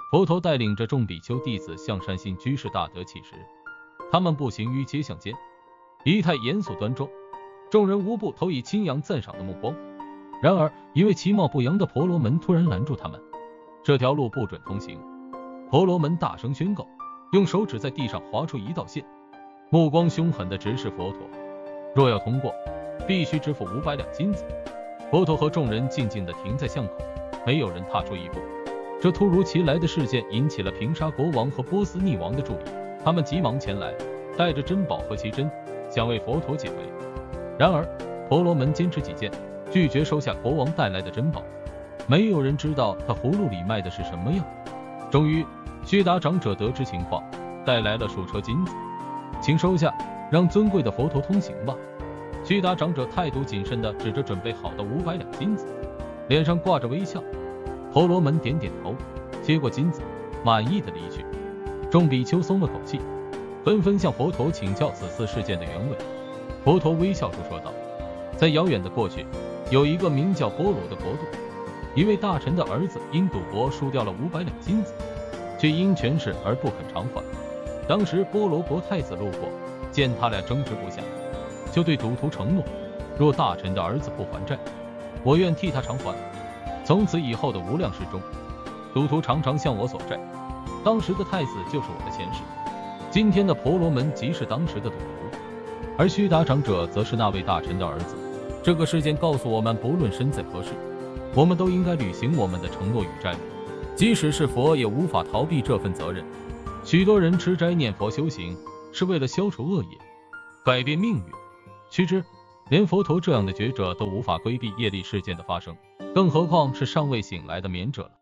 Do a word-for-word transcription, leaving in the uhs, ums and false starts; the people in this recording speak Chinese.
佛陀带领着众比丘弟子向善信居士大德乞食，他们步行于街巷间，仪态严肃端庄，众人无不投以钦仰赞赏的目光。然而，一位其貌不扬的婆罗门突然拦住他们，这条路不准通行。婆罗门大声宣告，用手指在地上划出一道线，目光凶狠地直视佛陀。若要通过，必须支付五百两金子。佛陀和众人静静地停在巷口，没有人踏出一步。这突如其来的事件引起了平沙国王和波斯匿王的注意，他们急忙前来，带着珍宝和奇珍，想为佛陀解围。然而，婆罗门坚持己见，拒绝收下国王带来的珍宝。没有人知道他葫芦里卖的是什么药。终于，须达长者得知情况，带来了数车金子，请收下，让尊贵的佛陀通行吧。须达长者态度谨慎地指着准备好的五百两金子，脸上挂着微笑。婆罗门点点头，接过金子，满意的离去。众比丘松了口气，纷纷向佛陀请教此次事件的原委。佛陀微笑着说道，在遥远的过去，有一个名叫波罗的国度，一位大臣的儿子因赌博输掉了五百两金子，却因权势而不肯偿还。当时波罗国太子路过，见他俩争执不下，就对赌徒承诺，若大臣的儿子不还债，我愿替他偿还。从此以后的无量世中，赌徒常常向我索债，当时的太子就是我的前世，今天的婆罗门即是当时的赌徒，而须达长者则是那位大臣的儿子。这个事件告诉我们，不论身在何世，我们都应该履行我们的承诺与债务，即使是佛也无法逃避这份责任。许多人吃斋念佛修行，是为了消除恶业，改变命运。须知，连佛陀这样的觉者都无法规避业力事件的发生，更何况是尚未醒来的眠者了。